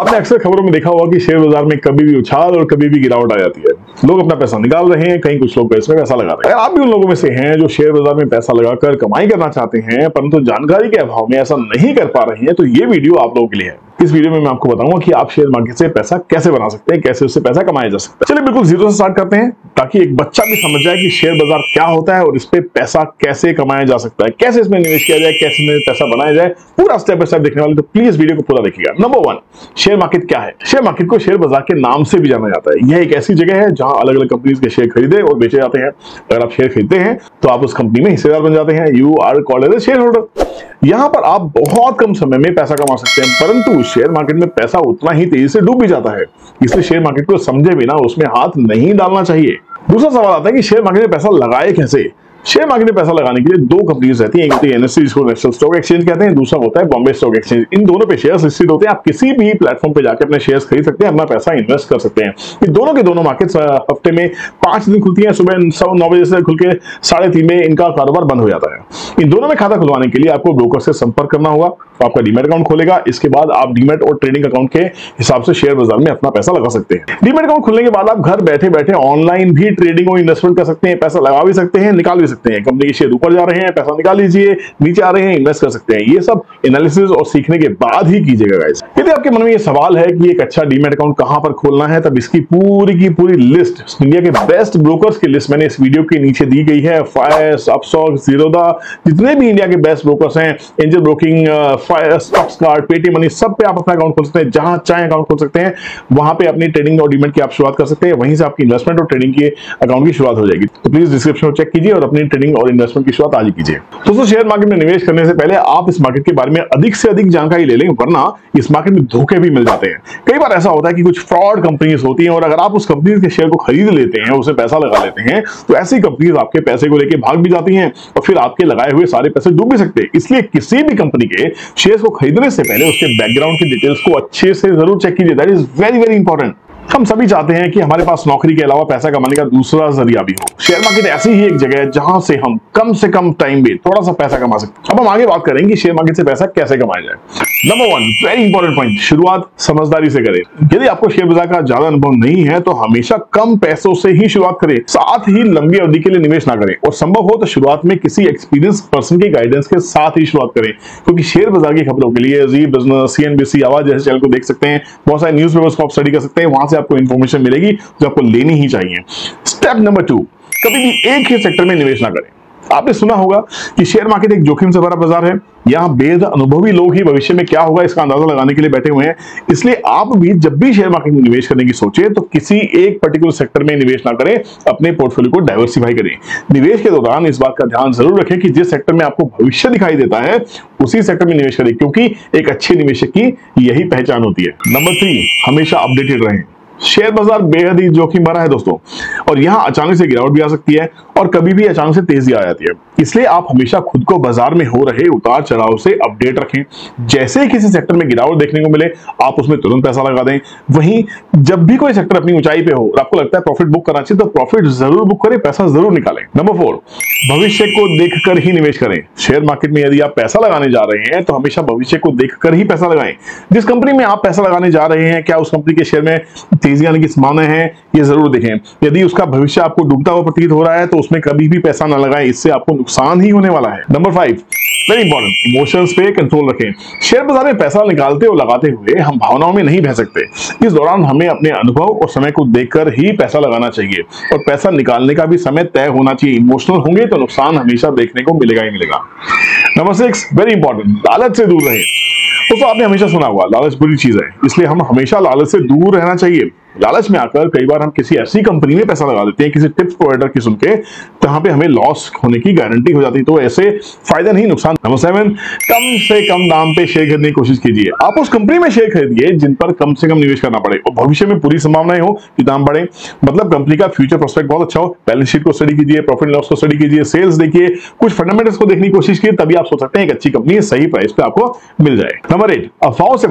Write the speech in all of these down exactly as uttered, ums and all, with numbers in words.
आपने अक्सर खबरों में देखा होगा कि शेयर बाजार में कभी भी उछाल और कभी भी गिरावट आ जाती है। लोग अपना पैसा निकाल रहे हैं, कहीं कुछ लोग इसमें पैसा लगा रहे हैं। आप भी उन लोगों में से हैं जो शेयर बाजार में पैसा लगाकर कमाई करना चाहते हैं, परंतु जानकारी के अभाव में ऐसा नहीं कर पा रहे हैं, तो ये वीडियो आप लोगों के लिए है। इस वीडियो में मैं आपको बताऊंगा कि आप शेयर मार्केट से पैसा कैसे बना सकते हैं, कैसे उससे पैसा कमाया जा सकता है। चलिए बिल्कुल जीरो से स्टार्ट करते हैं, ताकि एक बच्चा भी समझ जाए कि शेयर बाजार क्या होता है और इस पे पैसा कैसे कमाया जा सकता है, कैसे इसमें निवेश किया जाए, कैसे इसमें पैसा बनाया जाए। पूरा स्टेप बाय स्टेप देखने वाले तो प्लीज वीडियो को पूरा देखिएगा। नंबर वन, शेयर मार्केट क्या है। शेयर मार्केट को शेयर बाजार के नाम से भी जाना जाता है। यह एक ऐसी जगह है जहां अलग अलग कंपनीज के शेयर खरीदे और बेचे जाते हैं। अगर आप शेयर खरीदते हैं तो आप उस कंपनी में हिस्सेदार बन जाते हैं। You are called as a share holder. यहां पर आप बहुत कम समय में पैसा कमा सकते हैं, परंतु शेयर मार्केट में पैसा उतना ही तेजी से डूब भी जाता है। इसलिए शेयर मार्केट को समझे बिना उसमें हाथ नहीं डालना चाहिए। दूसरा सवाल आता है कि शेयर मार्केट में पैसा लगाए कैसे। शेयर मार्केट में पैसा लगाने के लिए दो कंपनीज रहती हैं। एक होती है एनएससी, जिसको नेशनल स्टॉक एक्सचेंज कहते हैं, दूसरा होता है बॉम्बे स्टॉक एक्सचेंज। इन दोनों पे शेयर्स लिस्टेड होते हैं। आप किसी भी प्लेटफॉर्म पे जाकर अपने शेयर्स खरीद सकते हैं, अपना पैसा इन्वेस्ट कर सकते हैं। ये दोनों के दोनों मार्केट्स हफ्ते में पांच दिन खुलती हैं। सुबह सवा नौ बजे से खुल के साढ़े तीन में इनका कारोबार बंद हो जाता है। इन दोनों में खाता खुलवाने के लिए आपको ब्रोकर से संपर्क करना होगा। तो आपका डीमैट अकाउंट खोलेगा। इसके बाद आप डीमैट और ट्रेडिंग अकाउंट के हिसाब से शेयर बाजार में अपना पैसा लगा सकते हैं। डीमैट अकाउंट खुलने के बाद आप घर बैठे बैठे ऑनलाइन भी ट्रेडिंग और इन्वेस्टमेंट कर सकते हैं। पैसा लगा भी सकते हैं, निकाल भी सकते हैं। कंपनी के शेयर ऊपर जा रहे हैं, पैसा निकाल लीजिए, नीचे आ रहे हैं, इन्वेस्ट कर सकते हैं। ये सब एनालिसिस और सीखने के बाद ही कीजिएगा गाइस। यदि आपके मन में ये सवाल है कि एक अच्छा डीमैट अकाउंट कहां पर खोलना है, तब इसकी पूरी की पूरी लिस्ट, इंडिया के बेस्ट ब्रोकर्स की लिस्ट मैंने इस वीडियो के नीचे दी गई है। फायर्स, अपस्टॉक, जीरोधा, जितने भी इंडिया के बेस्ट ब्रोकर्स हैं, Angel Broking, Stocks Card, Paytm Money, सब पे आप अपना अकाउंट खोल सकते हैं। जहां चाहे अकाउंट खोल सकते हैं, वहां पे अपनी ट्रेडिंग और डीमैट की आप शुरुआत कर सकते हैं। वहीं से आपकी इन्वेस्टमेंट और ट्रेडिंग के अकाउंट की शुरुआत हो जाएगी। तो प्लीज डिस्क्रिप्शन में चेक कीजिए और अपनी ट्रेडिंग और इन्वेस्टमेंट की शुरुआत आज ही कीजिए। दोस्तों, शेयर मार्केट में निवेश करने से पहले आप इस मार्केट के बारे में अधिक से अधिक जानकारी ले लें, वरना इस मार्केट में धोखे भी मिल जाते हैं। कई बार ऐसा होता है कि कुछ फ्रॉड कंपनीज होती हैं और अगर आप उस कंपनी के शेयर को खरीद लेते हैं, उसे पैसा लगा लेते हैं, तो ऐसी कंपनीज आपके पैसे को लेकर भाग भी जाती हैं और फिर आपके लगाए हुए सारे पैसे डूब भी सकते हैं। इसलिए किसी भी कंपनी के शेयर्स को खरीदने से पहले उसके बैकग्राउंड की डिटेल्स को अच्छे से जरूर चेक कीजिए। That is very very important. हम सभी चाहते हैं कि हमारे पास नौकरी के अलावा पैसा कमाने का दूसरा जरिया भी हो। शेयर मार्केट ऐसी ही एक जगह है जहां से हम कम से कम टाइम में थोड़ा सा पैसा कमा सकते हैं। अब हम आगे बात करेंगे कि शेयर मार्केट से पैसा कैसे कमाया जाए। Number one, very important point, शुरुआत समझदारी से करें। यदि आपको शेयर बाजार का ज्यादा अनुभव नहीं है तो हमेशा कम पैसों से ही शुरुआत करें, साथ ही लंबी अवधि के लिए निवेश ना करें और संभव हो तो शुरुआत में किसी एक्सपीरियंस पर्सन के गाइडेंस के साथ ही शुरुआत करें। क्योंकि शेयर बाजार की खबरों के लिए जी बिजनेस, सीएनबीसी, आवाज जैसे चैनल को देख सकते हैं। बहुत सारे न्यूज पेपर्स को आप स्टडी कर सकते हैं, वहां से आपको इन्फॉर्मेशन मिलेगी जो आपको लेनी ही चाहिए। स्टेप नंबर टू, कभी भी एक ही सेक्टर में निवेश ना करें। आपने सुना होगा कि शेयर मार्केट एक जोखिम से भरा बाजार है। यहां बेहद अनुभवी लोग ही भविष्य में क्या होगा इसका अंदाजा लगाने के लिए बैठे हुए हैं। इसलिए आप भी जब भी शेयर मार्केट में निवेश करने की सोचे तो किसी एक पर्टिकुलर सेक्टर में निवेश ना करें, अपने पोर्टफोलियो को डाइवर्सिफाई करें। निवेश के दौरान इस बात का ध्यान जरूर रखें कि जिस सेक्टर में आपको भविष्य दिखाई देता है उसी सेक्टर में निवेश करें, क्योंकि एक अच्छे निवेशक की यही पहचान होती है। नंबर थ्री, हमेशा अपडेटेड रहें। शेयर बाजार बेहद ही जोखिम भरा है दोस्तों, और यहां अचानक से गिरावट भी आ सकती है और कभी भी अचानक से तेजी आ जाती है। इसलिए आप हमेशा खुद को बाजार में हो रहे उतार चढ़ाव से अपडेट रखें। जैसे ही किसी सेक्टर में गिरावट देखने को मिले, आप उसमें तुरंत पैसा लगा दें। वहीं जब भी कोई सेक्टर अपनी ऊंचाई पे हो और आपको लगता है प्रॉफिट बुक करना चाहिए, तो प्रॉफिट जरूर बुक करें, पैसा जरूर निकालें। नंबर फोर, भविष्य को देखकर ही निवेश करें। शेयर मार्केट में यदि आप पैसा लगाने जा रहे हैं तो हमेशा भविष्य को देखकर ही पैसा लगाएं। जिस कंपनी में आप पैसा लगाने जा रहे हैं, क्या उस कंपनी के शेयर में तेजी आने की संभावना है, ये जरूर देखें। यदि उसका भविष्य आपको डूबता हुआ प्रतीत हो रहा है तो उसमें कभी भी पैसा न लगाएं, इससे आपको नुकसान ही होने वाला है। Number five, very important, emotions पे कंट्रोल रखें। शेयर बाजार में पैसा निकालते और लगाते हुए हम भावनाओं में नहीं बह सकते। इस दौरान हमें अपने अनुभव और समय को देखकर ही पैसा लगाना चाहिए और पैसा निकालने का भी समय तय होना चाहिए। इमोशनल होंगे तो नुकसान हमेशा देखने को मिलेगा ही मिलेगा। नंबर सिक्स, वेरी इंपॉर्टेंट, लालच से दूर रहें। दोस्तों, आपने हमेशा सुना होगा लालच बुरी चीज है, इसलिए हम हमेशा लालच से दूर रहना चाहिए। लालच में आकर कई बार हम किसी ऐसी कंपनी में पैसा लगा देते हैं, किसी टिप्स प्रोवाइडर की सुन के, जहां पे हमें लॉस होने की गारंटी हो जाती है। तो ऐसे फायदा नहीं, नुकसान। नंबर सेवन, कम से कम दाम पे शेयर खरीदने की कोशिश कीजिए। आप उस कंपनी में शेयर खरीदिए जिन पर कम से कम निवेश करना पड़े और भविष्य में पूरी संभावनाएं हो कि दाम बढ़े। मतलब कंपनी का फ्यूचर प्रोस्पेक्ट बहुत अच्छा हो। बैलेंस शीट को स्टडी कीजिए, प्रॉफिट लॉस को स्टडी कीजिए, सेल्स देखिए, कुछ फंडामेंटल्स को देखने की कोशिश कीजिए, तभी आप सोच सकते हैं एक अच्छी कंपनी सही प्राइस पे आपको मिल जाए। नंबर एट, अफवाहों से बचें।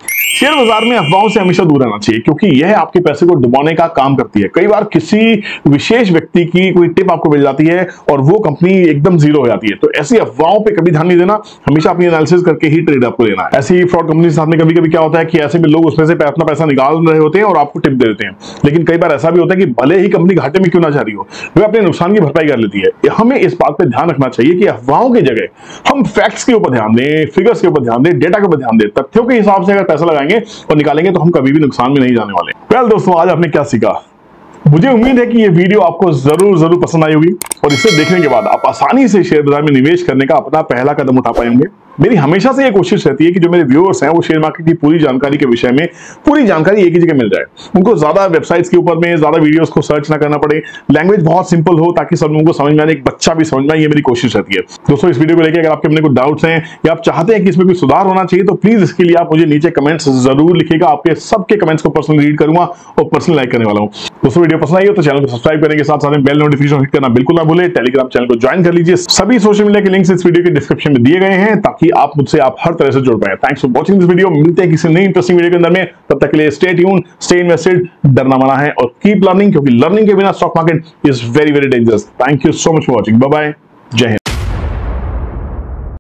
शेयर बाजार में अफवाहों से हमेशा दूर रहना चाहिए, क्योंकि यह आपके पैसे को डुबाने का काम करती है। कई बार किसी विशेष व्यक्ति की कोई टिप आपको मिल जाती है और वो कंपनी एकदम जीरो हो जाती है। तो ऐसी अफवाहों पे कभी ध्यान नहीं देना, हमेशा अपनी एनालिसिस करके ही ट्रेड आपको लेना है। ऐसी फ्रॉड कंपनी के साथ में कभी कभी क्या होता है कि ऐसे में लोग उसमें से अपना पैसा निकाल रहे होते हैं और आपको टिप दे देते हैं। लेकिन कई बार ऐसा भी होता है कि भले ही कंपनी घाटे में क्यों ना जा रही हो, वे अपने नुकसान की भरपाई कर लेती है। हमें इस बात पे ध्यान रखना चाहिए कि अफवाहों की जगह हम फैक्ट्स के ऊपर ध्यान दें, फिगर्स के ऊपर ध्यान दें, डेटा के ऊपर ध्यान दें। तथ्यों के हिसाब से अगर पैसा लगाएंगे और निकालेंगे तो हम कभी भी नुकसान में नहीं जाने वाले। वेल दोस्तों, आज आपने क्या सीखा? मुझे उम्मीद है कि ये वीडियो आपको जरूर जरूर पसंद आई होगी और इसे देखने के बाद आप आसानी से शेयर बाजार में निवेश करने का अपना पहला कदम उठा पाएंगे। मेरी हमेशा से ये कोशिश रहती है कि जो मेरे व्यूअर्स हैं वो शेयर मार्केट की पूरी जानकारी के विषय में पूरी जानकारी एक ही जगह मिल जाए। उनको ज्यादा वेबसाइट्स के ऊपर में ज्यादा वीडियोस को सर्च ना करना पड़े, लैंग्वेज बहुत सिंपल हो ताकि सब लोगों को समझ में आए, एक बच्चा भी समझ में आए। ये मेरी कोशिश रहती है। दोस्तों, इस वीडियो को लेकर अगर आपके अपने कुछ डाउट्स हैं या आप चाहते हैं कि इसमें कोई सुधार होना चाहिए तो प्लीज इसके लिए आप मुझे नीचे कमेंट्स जरूर लिखिएगा। आपके सबके कमेंट्स को पर्सनली रीड करूंगा और पर्सनली लाइक करने वाला हूं। दोस्तों, वीडियो पसंद आई हो तो चैनल को सब्सक्राइब करने के साथ साथ बेल नोटिफिकेशन हिट करना बिल्कुल ना भूलें। टेलीग्राम चैनल को ज्वाइन कर लीजिए। सभी सोशल मीडिया के लिंक्स इस वीडियो के डिस्क्रिप्शन में दिए गए हैं ताकि आप मुझसे आप हर तरह से जुड़ पाए। Thanks for watching this video. मिलते हैं किसी नई इंटरेस्टिंग वीडियो के अंदर में। तब तक के लिए स्टे ट्यून्ड, स्टे इन्वेस्टेड, डरना मना है और कीप लर्निंग, क्योंकि लर्निंग के बिना stock market is very very dangerous. Thank you so much for watching. Bye bye. जय हिंद।